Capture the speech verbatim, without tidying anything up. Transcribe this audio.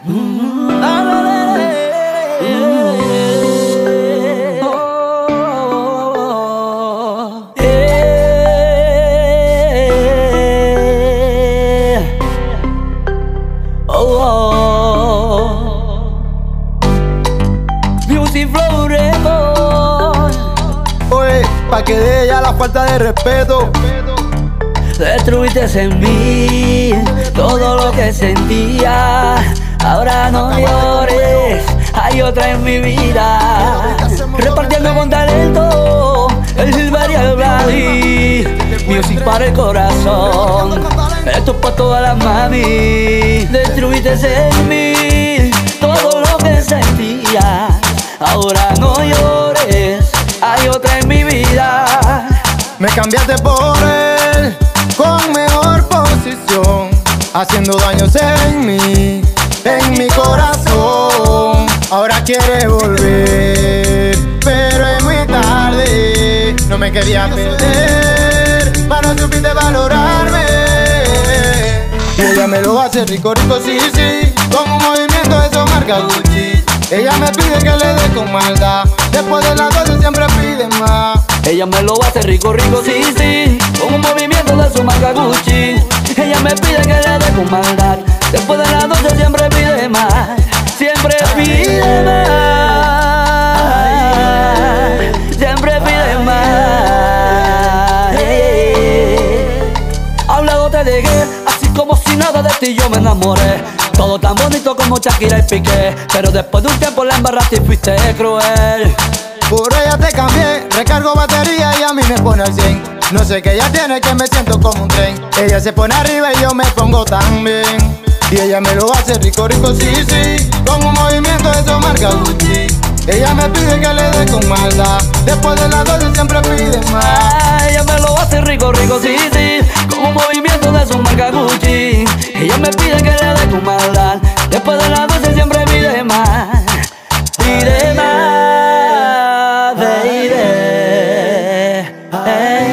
Music Flow Record. Oye, pa' que de ella la falta de respeto. Destruiste en mí todo lo que sentía. Ahora no llores, hay otra en mi vida. Repartiendo con talento el silver y el Brady. Music para el corazón, esto es pa' todas las mami. Destruiste en mí todo lo que sentía. Ahora no llores, hay otra en mi vida. Me cambiaste por él, con mejor posición, haciendo daños en mí, en mi corazón. Ahora quiere volver, pero es muy tarde. No me quería perder, para no supiste valorarme. Y ella me lo hace rico, rico, sí, sí, con un movimiento de su marca Gucci. Ella me pide que le dé con maldad, después de las doce siempre pide más. Ella me lo hace rico, rico, sí, sí, con un movimiento de su marca Gucci. Ella me pide que le dé con maldad, después de las doce siempre pide más. Siempre pide más, siempre pide más. Hey. Hablándote de que así como si nada de ti yo me enamoré. Todo tan bonito como Shakira y Piqué, pero después de un tiempo la embarraste y fuiste cruel. Por ella te cambié, recargo batería y a mí me pone al cien. No sé qué ella tiene que me siento como un tren. Ella se pone arriba y yo me pongo también. Y ella me lo hace rico, rico, sí, sí, con un movimiento de su marca Gucci. Ella me pide que le dé con maldad, después de las doce siempre pide más. Ella me lo hace rico, rico, sí, sí, con un movimiento de su marca Gucci. Ella me pide que le dé con maldad, después de las doce siempre pide más. Pide más, baby. Hey.